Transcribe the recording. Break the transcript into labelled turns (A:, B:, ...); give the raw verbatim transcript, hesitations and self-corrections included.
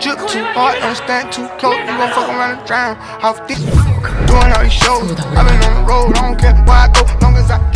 A: drip too hard, don't stand too close. You gon' fuck around and drown. Off this, doing all these shows. I been on the road, I don't care where I go, long as I